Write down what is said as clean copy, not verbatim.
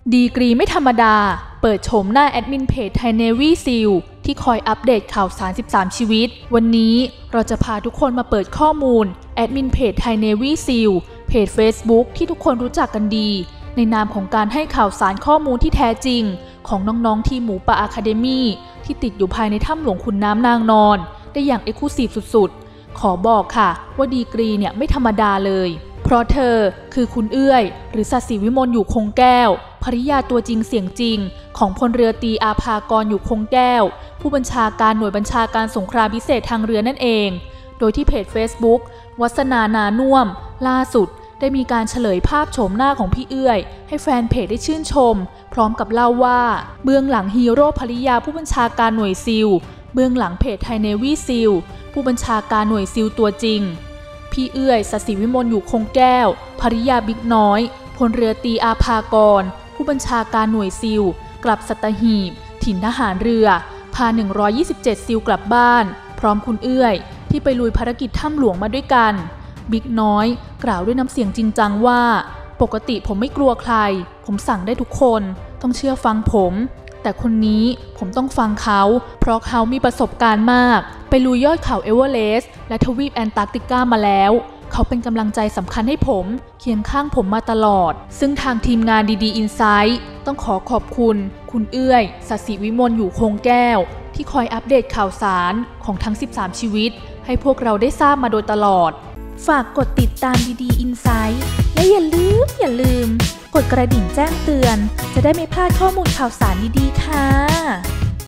ดีกรีไม่ธรรมดาเปิดโฉมหน้าแอดมินเพจไทยเนวี่ซีลที่คอยอัปเดตข่าวสาร13ชีวิตวันนี้เราจะพาทุกคนมาเปิดข้อมูลแอดมินเพจไทยเนวี่ซีลเพจ Facebook ที่ทุกคนรู้จักกันดีในนามของการให้ข่าวสารข้อมูลที่แท้จริงของน้องๆทีมหมูป่าอะคาเดมี่ที่ติดอยู่ภายในถ้ำหลวงขุนน้ำนางนอนได้อย่างเอ็กซ์คลูซีฟสุดๆขอบอกค่ะว่าดีกรีเนี่ยไม่ธรรมดาเลยเพราะเธอคือคุณเอื้อยหรือศศิวิมลอยู่คงแก้วภริยาตัวจริงเสียงจริงของพลเรือตรีอาภากรอยู่คงแก้วผู้บัญชาการหน่วยบัญชาการสงครามพิเศษทางเรือนั่นเองโดยที่เพจ Facebook วัฒนานานุ่มล่าสุดได้มีการเฉลยภาพโฉมหน้าของพี่เอื้อยให้แฟนเพจได้ชื่นชมพร้อมกับเล่าว่าเบื้องหลังฮีโร่ภริยาผู้บัญชาการหน่วยซิลเบื้องหลังเพจไทยเนวี่ซิลผู้บัญชาการหน่วยซิลตัวจริงพี่เอื้อยศศิวิมลอยู่คงแก้วภริยาบิ๊กน้อยพลเรือตรีอาภากรผู้บัญชาการหน่วยซิลกลับสัตหีบถิ่นทหารเรือพา127ซิลกลับบ้านพร้อมคุณเอื้อยที่ไปลุยภารกิจถ้ำหลวงมาด้วยกันบิ๊กน้อยกล่าวด้วยน้ำเสียงจริงจังว่าปกติผมไม่กลัวใครผมสั่งได้ทุกคนต้องเชื่อฟังผมแต่คนนี้ผมต้องฟังเขาเพราะเขามีประสบการณ์มากไปลุยยอดเขาเอเวอเรสต์และทวีปแอนตาร์กติกามาแล้วเขาเป็นกำลังใจสำคัญให้ผมเคียงข้างผมมาตลอดซึ่งทางทีมงานดีอินไซต์ต้องขอขอบคุณคุณเอื้อยศศิวิมลอยู่คงแก้วที่คอยอัปเดตข่าวสารของทั้ง13ชีวิตให้พวกเราได้ทราบมาโดยตลอดฝากกดติดตามดีอินไซต์และอย่าลืมกดกระดิ่งแจ้งเตือนจะได้ไม่พลาดข้อมูลข่าวสารดีๆค่ะ